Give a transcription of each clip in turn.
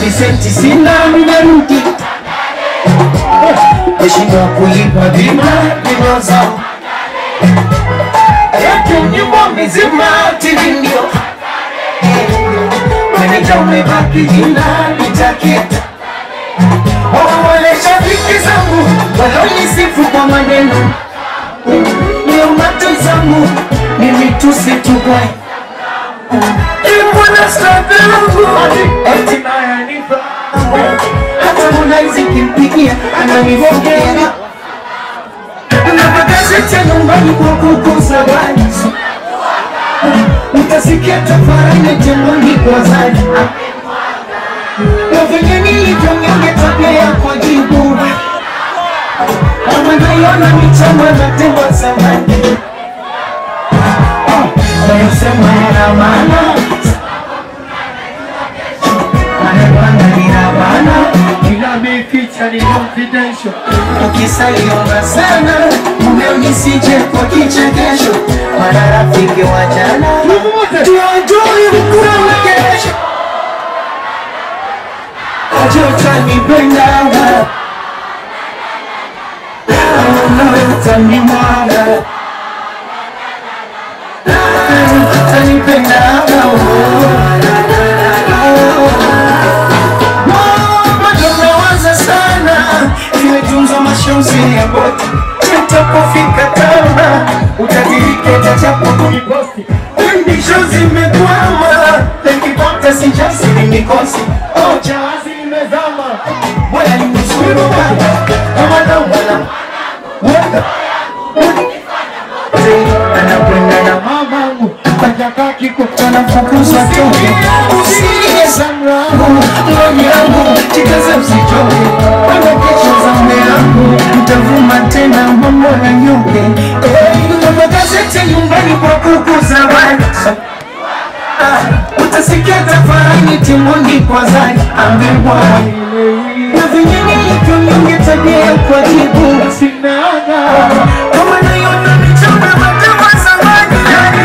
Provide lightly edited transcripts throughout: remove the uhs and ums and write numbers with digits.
visenti sina nimerudi. Meshindwa kulipa bima zao. Yote nyumba mizima TV ndio. Meneja umebaki jina nitakita. Wale shabiki zangu walonisifu kwa maneno. Leo mato zangu mimi tusitugwe. Ipo na struggle yangu eti naye nifa. Hata Harmonize kimpigia ananivokea. Na magazeti ya nyumbani kwa kukuza bani. Utasikia tafarani jemoni kwa zani. Na venye nilivyonge tabia ya kwa jibu. Kama naiona michama na temba zamani. Sayosema yana maana. Anapanga nina maana. Kila meficha ni confidential. Ukisaiona sana mumeo nisije kwa kichekesho. Marafiki wa jana tuajui mkuna kesho. Ajota nipenda utanimwaga. Utanipenda bado nawaza sana. Nimetunza mashauri ya boti. Nitapofika kama utadirike chapo kuniposti. Ndisho zimekwama. Nikipata sijasi mikosi. Jahazi limezama. Wala nimesuru baba. Kama na wala wala anakwenda na mamangu. Kajaka kiko anafukuzwa toke. Usiye zangu ngoni yangu chikaza msichoke. Wana kesho za yangu mtavuma tena mambo ya nyuke. Na magazeti nyumbani kwa kukuza bani. Utasikia tafarani timoni kwa zani. Amebwa na venye nilivyonge tabia kwa jibu. Sinaga kama naiona michona matewa zamani.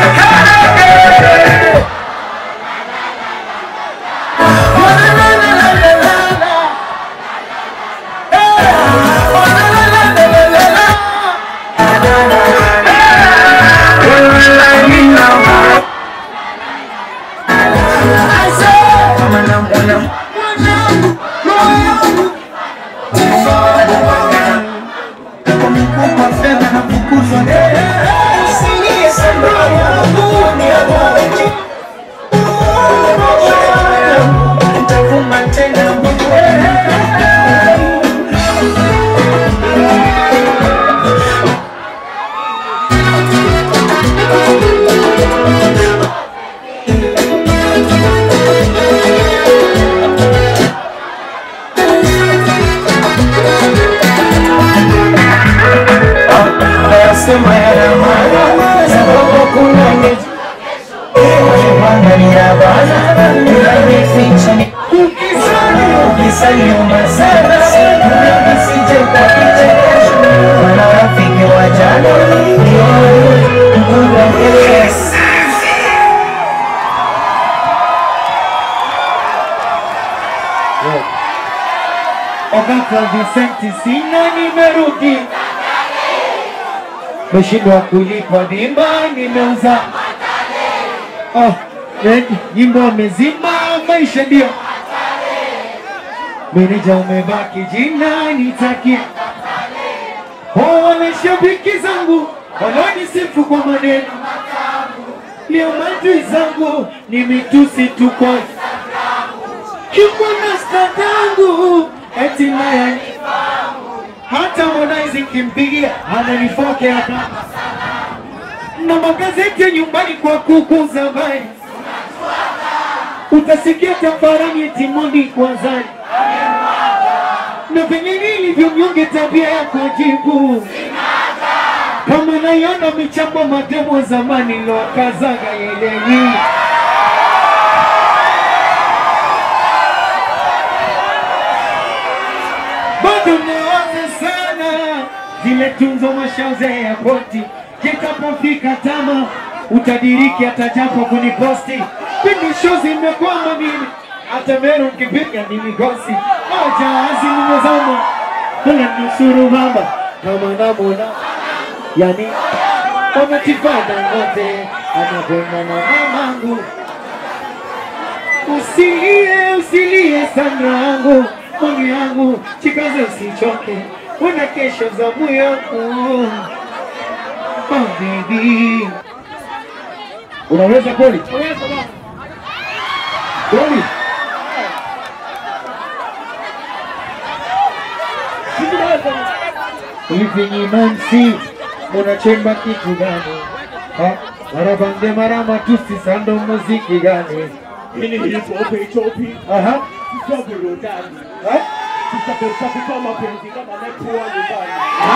Visenti sina nimerudi. Meshindwa kulipa bima nimeuza. Nyimbo mezima maisha ndio. Meneja umebaki jina nitakia. Wale shabiki zangu walonisifu kwa maneno. Leo madui zangu ni mitusi tu kwa Kiko na statangu eti naye hata Harmonize kimpigia ananifoke hapa. Na magazeti ya nyumbani kwa kukuza bani. Utasikia tafarani timoni kwa zani. Na venye nilivyomnyonge tabia ya kujibu. Kama naiona michambo mademo zamani lo kazaga yeleni. Bado nawaza sana zile tunzo mashauze ya boti. Jitapofika tama utadiriki atajapo kuniposti. Pindi show zimekwama mimi hata Meru mkipiga ni mikosi. Jahazi nimezama, unanusuru mama kama namuna. Yani wametifada ngote anakwenda na mamangu. Usilie sana yangu, mami yangu, chikaze usichoke, una kesho zamu yako. Oh baby, unaweza kweli? Unaweza baba. Kweli? Hivi ni mansi, unachemba kitu gani? Marabande marama tusi sando muziki gani? Ini hip hop chopi. Aha. Chopi rodani. Tutakosa kama penzi kama nepo wa nyumbani.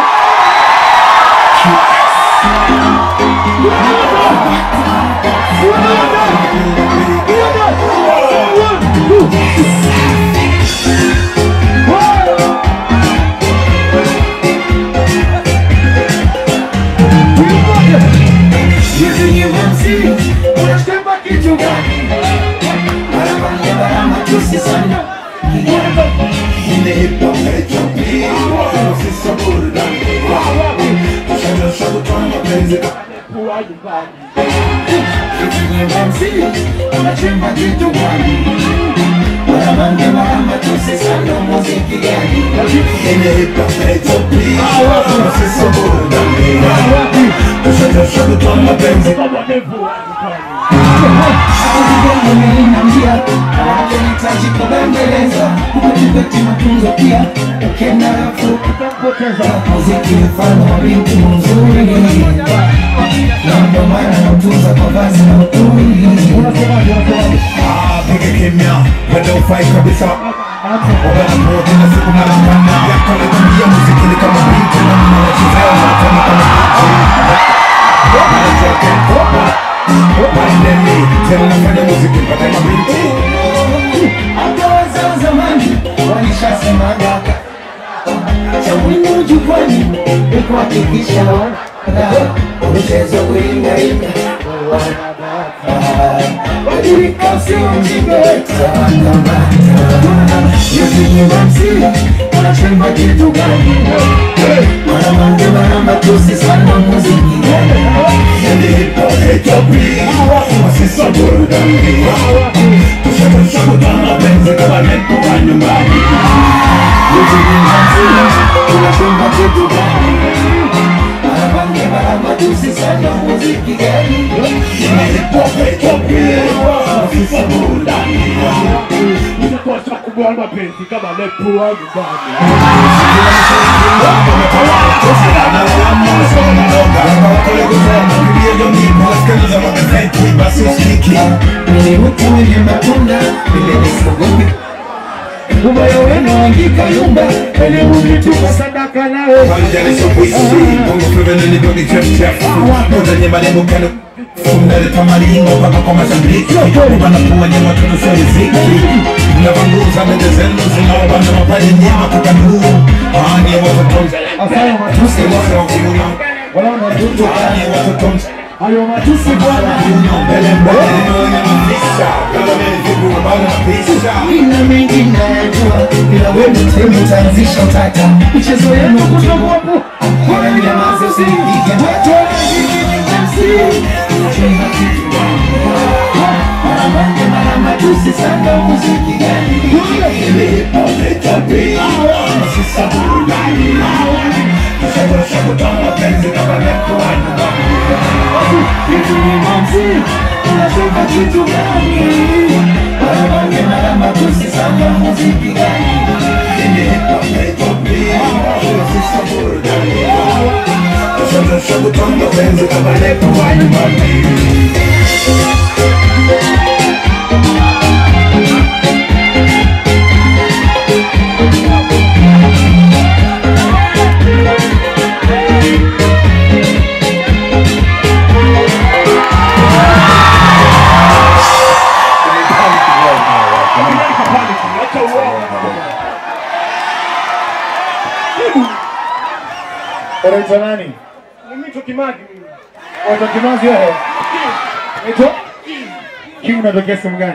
Unaitwa nani? Mimi Kimazi. Unaitwa Kimazi wewe? Unaitwa? King unatokea sehemu gani?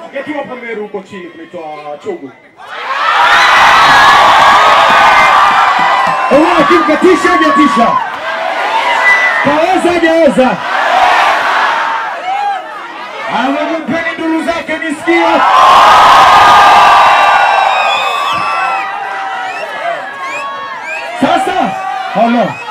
Geti hapa Meru huko chini kunaitwa Chogo. Owa kimkatisha hajatisha. Kaweza hajaweza. Mpeni nduru zake nisikie. Sasa, Allah.